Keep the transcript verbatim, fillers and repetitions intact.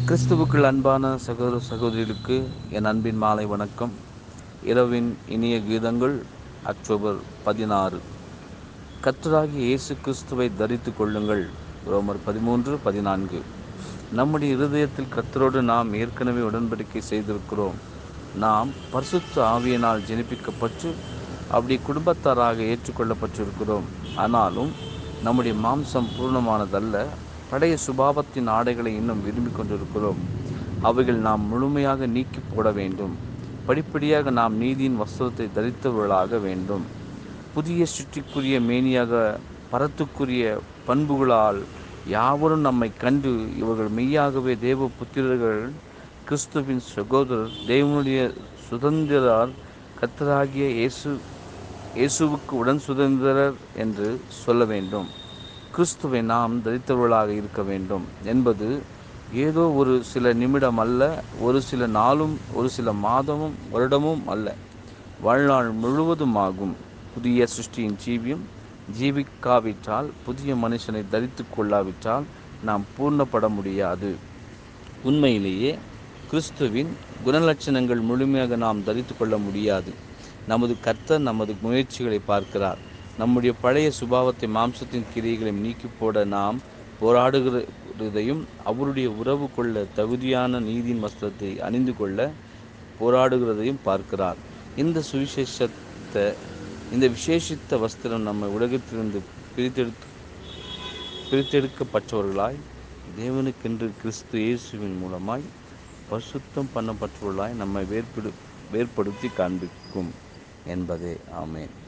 கிறிஸ்துவுக்குள் அன்பான சகோதர சகோதரிகளுக்கு என் அன்பின் மாலை வணக்கம். இரவின் இனிய கீதங்கள். அக்டோபர் பதினாறு. கர்த்தராகிய இயேசு கிறிஸ்துவை தரித்து கொள்ளுங்கள். ரோமர் பதிமூன்று பதினான்கு. நம்முடைய இருதயத்தில் கர்த்தரோடு நாம் ஏற்கனவே உடன்படிக்கை செய்திருக்கிறோம். நாம் பரிசுத்த ஆவியினால் ஜெனிப்பிக்கப்பட்டு அப்படி குடும்பத்தாராக ஏற்றுக்கொள்ளப்பட்டிருக்கிறோம். ஆனாலும் நம்முடைய மாம்சம் பூர்ணமானதல்ல. பழைய சுபாவத்தின் ஆடைகளை இன்னும் விரும்பி கொண்டிருக்கிறோம். அவைகள் நாம் முழுமையாக நீக்கி போட வேண்டும். படிப்படியாக நாம் நீதியின் வஸ்திரத்தை தரித்தவர்களாக வேண்டும். புதிய சுற்றிக்குரிய மேனியாக பரத்துக்குரிய பண்புகளால் யாவரும் நம்மை கண்டு இவர்கள் மெய்யாகவே தேவ புத்திரர்கள், கிறிஸ்துவின் சகோதரர், தேவனுடைய சுதந்திரர், கர்த்தராகிய இயேசு இயேசுவுக்கு உடன் சுதந்திரர் என்று சொல்ல வேண்டும். கிறிஸ்துவை நாம் தரித்தவர்களாக இருக்க வேண்டும் என்பது ஏதோ ஒரு சில நிமிடம் அல்ல, ஒரு சில நாளும், ஒரு சில மாதமும், வருடமும் அல்ல, வாழ்நாள் முழுவதும் ஆகும். புதிய சிருஷ்டியின் ஜீவியம் ஜீவிக்காவிட்டால், புதிய மனுஷனை தரித்து கொள்ளாவிட்டால் நாம் பூர்ணப்பட முடியாது. உண்மையிலேயே கிறிஸ்துவின் குணலட்சணங்கள் முழுமையாக நாம் தரித்து கொள்ள முடியாது. நமது கர்த்தர் நமது முயற்சிகளை பார்க்கிறார். நம்முடைய பழைய சுபாவத்தை, மாம்சத்தின் கிரியைகளையும் நீக்கி போட நாம் போராடுகிறதையும், அவருடைய உறவு கொள்ள தகுதியான நீதியின் வஸ்திரத்தை அணிந்து கொள்ள போராடுகிறதையும் பார்க்கிறார். இந்த சுவிசேஷத்த இந்த விசேஷித்த வஸ்திரம் நம்மை உலகத்திலிருந்து பிரித்தெடுத்து பிரித்தெடுக்கப்பட்டவர்களாய், தேவனுக்கென்று கிறிஸ்து இயேசுவின் மூலமாய் பரிசுத்தம் பண்ணப்பட்டவர்களாய் நம்மை வேற்படு வேற்படுத்தி காண்பிக்கும் என்பதே. ஆமென்.